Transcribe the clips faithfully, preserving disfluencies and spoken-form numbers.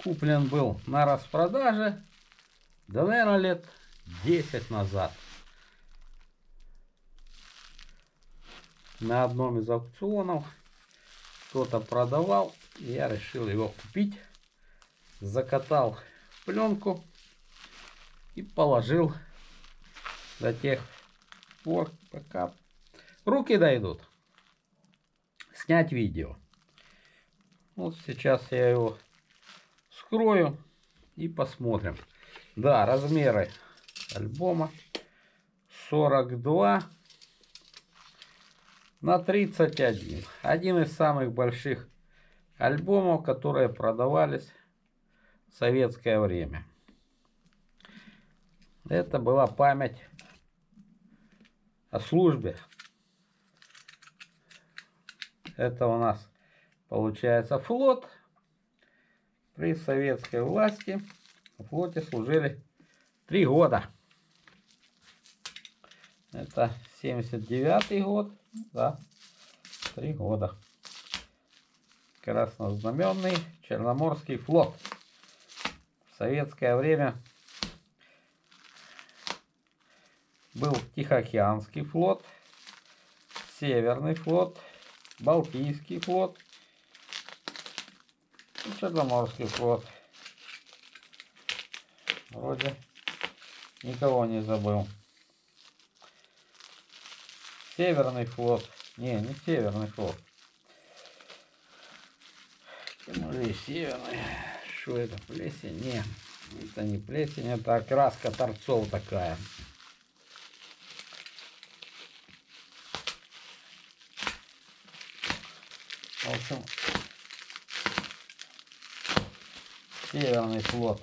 куплен был на распродаже, да, наверное, лет десять назад. На одном из аукционов кто-то продавал, и я решил его купить. Закатал в пленку и положил до тех пор, пока руки дойдут снять видео. Вот сейчас я его вскрою и посмотрим. Да, размеры альбома сорок два на тридцать один. Один из самых больших альбомов, которые продавались в советское время. Это была память о службе. Это у нас получается флот. При советской власти в флоте служили три года. Это семьдесят девятый год, да, три года. Краснознаменный Черноморский флот. В советское время был Тихоокеанский флот, Северный флот, Балтийский флот и Черноморский флот. Вроде никого не забыл. Северный флот. Не, не Северный флот. Может, северный. Что это? Плесень? Не, это не плесень, это окраска торцов такая. В общем, Северный флот.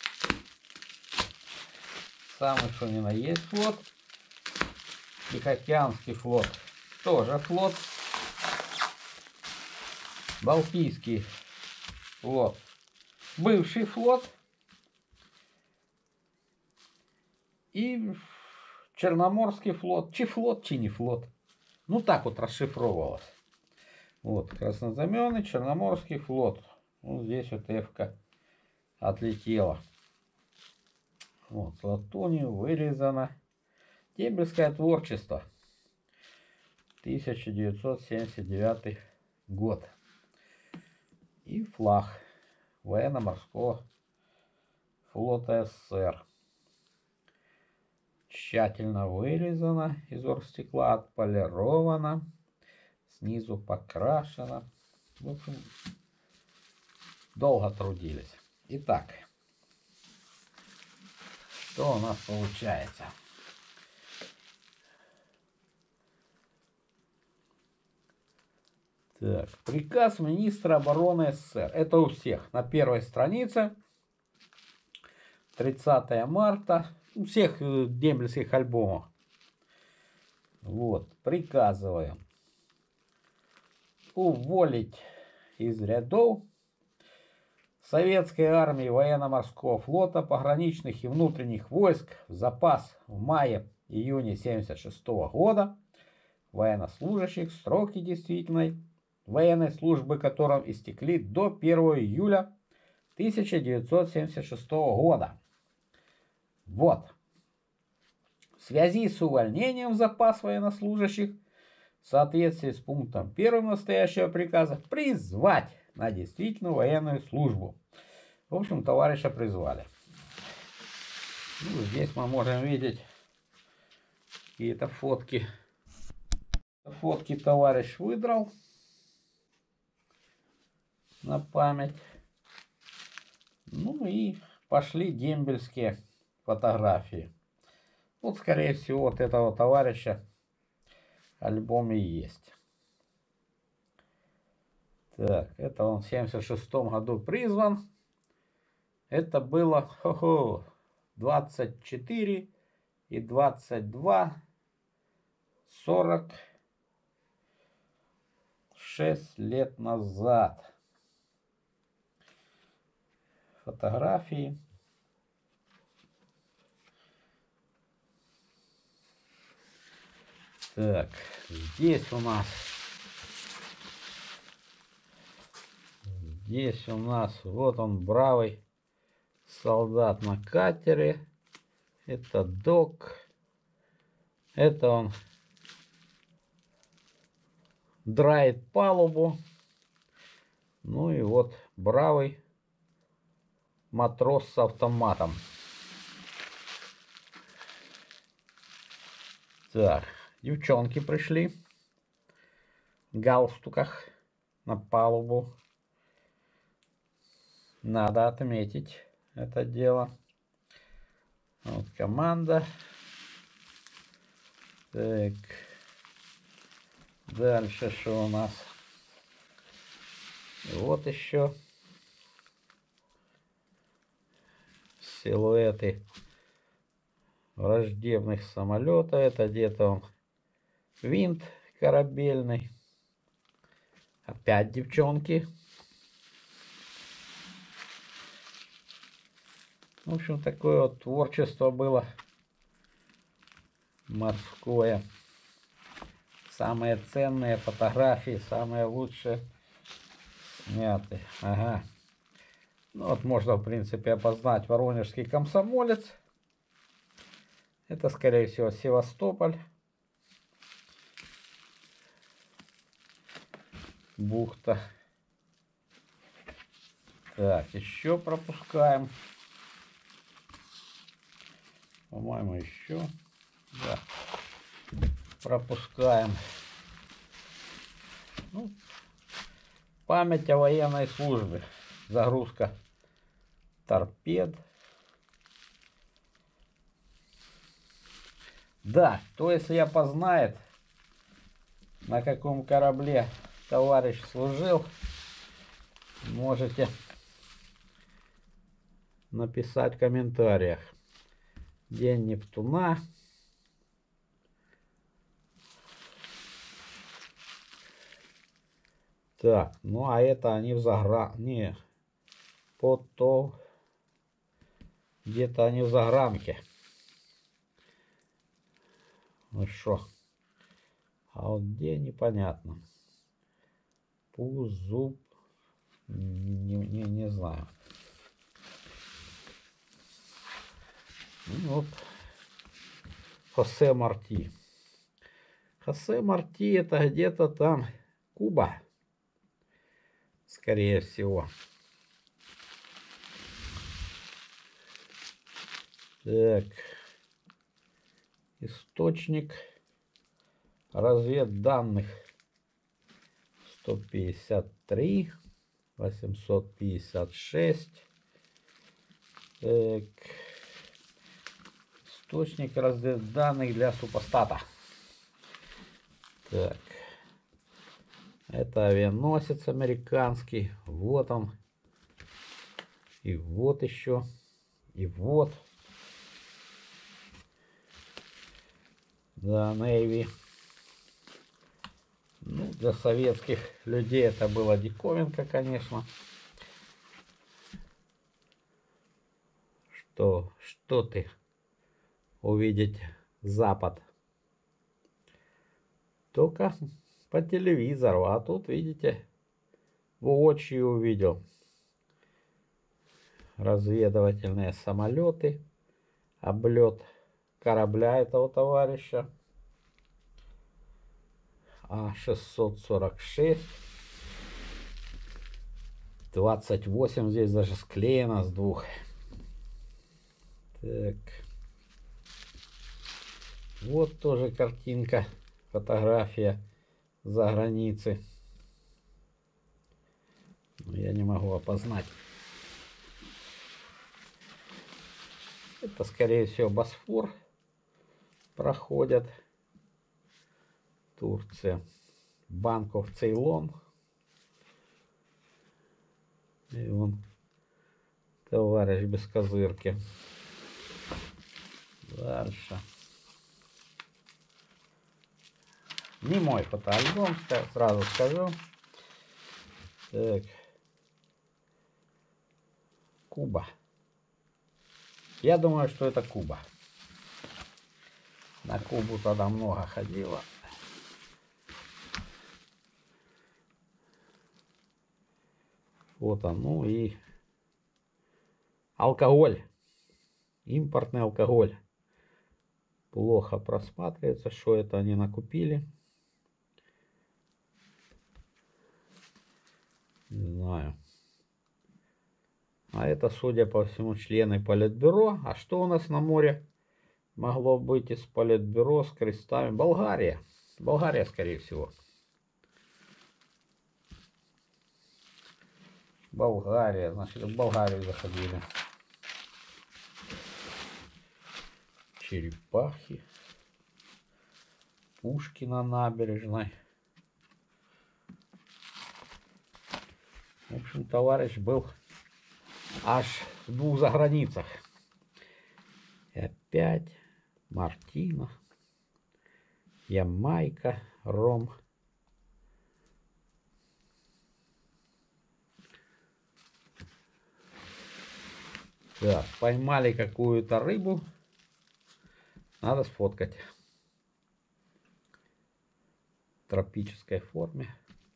Самый что ни на есть флот. Тихоокеанский флот. Тоже флот. Балтийский флот. Бывший флот. И Черноморский флот. Чи флот, чи не флот. Ну так вот расшифровывалось. Вот, краснознаменный Черноморский флот. Ну, здесь вот эфка отлетела. Вот, с латунью вырезано. Дембельское творчество. тысяча девятьсот семьдесят девятый год. И флаг военно-морского флота СССР. Тщательно вырезано из оргстекла, отполировано. Снизу покрашено. В общем, долго трудились. Итак, что у нас получается? Так, приказ министра обороны СССР. Это у всех. На первой странице. тридцатое марта. У всех дембельских альбомов. Вот. Приказываем уволить из рядов советской армии, военно-морского флота, пограничных и внутренних войск в запас в мае-июне семьдесят шестого года военнослужащих, сроки действительной военной службы которым истекли до первого июля тысяча девятьсот семьдесят шестого года. Вот. В связи с увольнением в запас военнослужащих в соответствии с пунктом первым настоящего приказа призвать на действительную военную службу. В общем, товарища призвали. Ну, здесь мы можем видеть какие-то фотки. Фотки товарищ выдрал на память. Ну и пошли дембельские фотографии. Вот, скорее всего, вот этого товарища альбом и есть. Так, это он в семьдесят шестом году призван. Это было хо-хо, двадцать четыре и двадцать два, сорок шесть лет назад. Фотографии. Так, здесь у нас Здесь у нас вот он, бравый солдат на катере. Это док. Это он драит палубу. Ну и вот бравый матрос с автоматом. Так, девчонки пришли в галстуках на палубу. Надо отметить это дело. Вот команда. Так. Дальше что у нас? И вот еще силуэты враждебных самолетов. Это где-то он винт корабельный. Опять девчонки. В общем, такое вот творчество было морское. Самые ценные фотографии, самые лучшие сняты. Ага. Ну вот можно, в принципе, опознать Воронежский комсомолец. Это, скорее всего, Севастополь. Бухта. Так, еще пропускаем. По-моему, еще. Да. Пропускаем. Ну, память о военной службе. Загрузка торпед. Да, то если я познает, на каком корабле товарищ служил, можете написать в комментариях. День Нептуна. Так, ну а это они в загран... Не, потом где-то они в загранке. Ну что? А вот где непонятно. Пуз, зуб. Не, не, не знаю. Ну, вот. Хосе Марти. Хосе Марти это где-то там Куба. Скорее всего. Так. Источник разведданных сто пятьдесят три, восемьсот пятьдесят шесть. Так. Источник разведданных для супостата. Так. Это авианосец американский. Вот он. И вот еще. И вот. Да, Navy. Ну, для советских людей это была диковинка, конечно. Что, что ты увидеть Запад? Только по телевизору. А тут, видите, воочию увидел. Разведывательные самолеты. Облет корабля этого товарища. А шестьсот сорок шесть. двадцать восемь здесь даже склеено с двух. Так. Вот тоже картинка. Фотография за границей. Но я не могу опознать. Это, скорее всего, Босфор проходят. Турция. Банков Цейлон. И он товарищ без козырки. Дальше. Не мой фотоальбом, сразу скажу. Так. Куба. Я думаю, что это Куба. На Кубу тогда много ходило. Вот он, ну и алкоголь. Импортный алкоголь. Плохо просматривается, что это они накупили. Не знаю. А это, судя по всему, члены Политбюро. А что у нас на море могло быть из Политбюро с крестами? Болгария. Болгария, скорее всего. Болгария. Значит, в Болгарию заходили. Черепахи. Пушки на набережной. В общем, товарищ был аж в двух заграницах. И опять Мартина, Ямайка, ром. Так, поймали какую-то рыбу. Надо сфоткать. В тропической форме.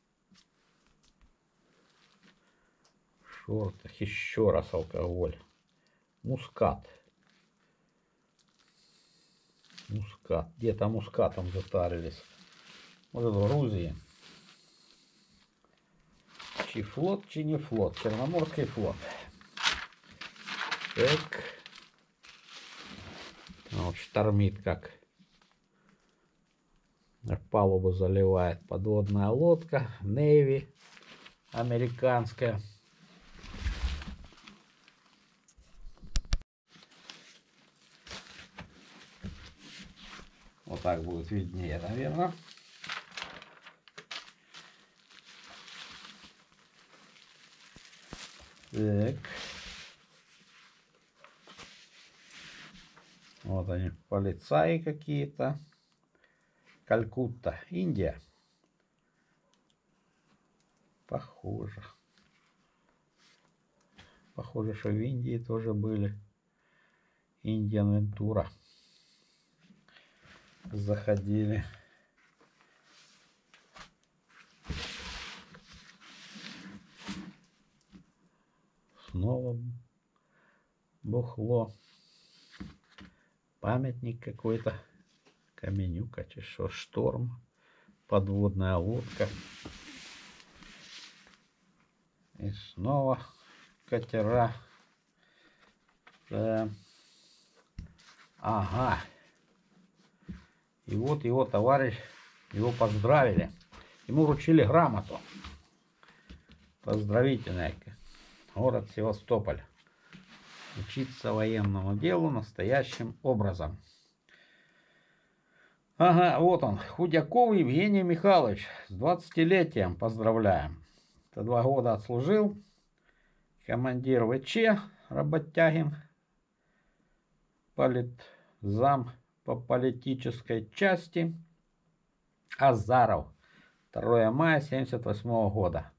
В шортах. Еще раз алкоголь. Мускат. Мускат. Где-то мускатом затарились. Может, в Грузии. Чи флот, чи не флот. Черноморский флот. Так. Вот штормит как. Палубу заливает подводная лодка. Navy. Американская. Вот так будет виднее, наверное. Так. Вот они, полицаи какие-то. Калькутта, Индия. Похоже. Похоже, что в Индии тоже были. Индиан Вентура. Заходили. Снова бухло. Памятник какой-то. Каменюка, чешо, шторм. Подводная лодка. И снова катера. Да. Ага. И вот его товарищ, его поздравили. Ему вручили грамоту. Поздравительная. Город Севастополь. Учиться военному делу настоящим образом. Ага, вот он. Худяков Евгений Михайлович. С двадцатилетием поздравляем. За два года отслужил. Командир ВЧ Работягин. Политзам по политической части. Азаров. второе мая семьдесят восьмого года.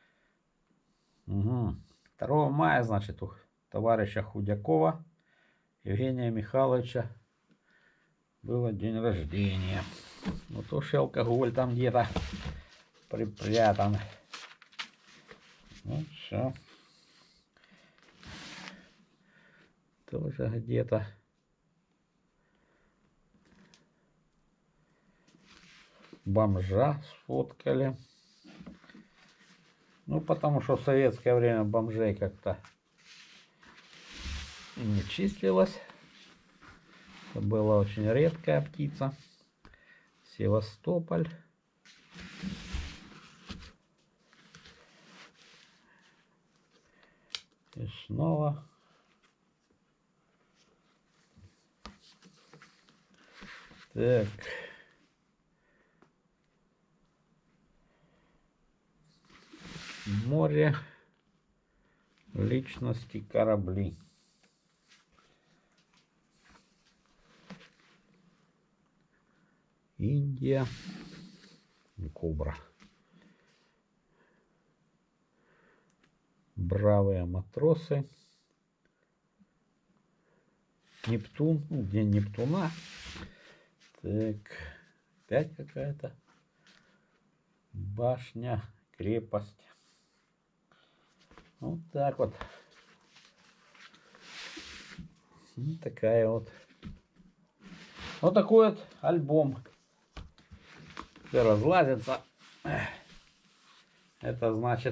Угу. второго мая, значит, у товарища Худякова Евгения Михайловича было день рождения. Вот уж алкоголь там где-то припрятан. Ну все. Тоже где-то. Бомжа сфоткали. Ну, потому что в советское время бомжей как-то не числилось. Это была очень редкая птица. Севастополь. И снова. Так. Море. Личности, корабли. Индия. Кобра. Бравые матросы. Нептун. Ну, день Нептуна. Так. Опять какая-то башня. Крепость. Вот так вот. Вот такая вот. Вот такой вот альбом. Все разлазится. Это значит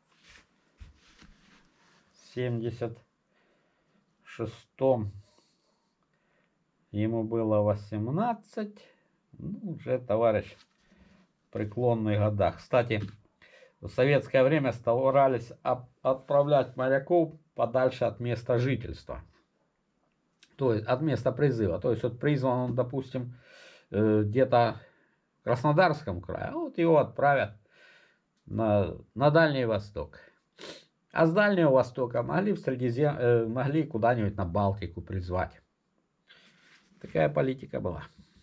в семьдесят шестом ему было восемнадцать. Ну, уже товарищ в преклонных годах. Кстати, в советское время старались отправлять моряков подальше от места жительства. То есть от места призыва. То есть вот призван он, допустим, где-то в Краснодарском крае, а вот его отправят на, на Дальний Восток. А с Дальнего Востока могли в Средизем... э, могли куда-нибудь на Балтику призвать. Такая политика была.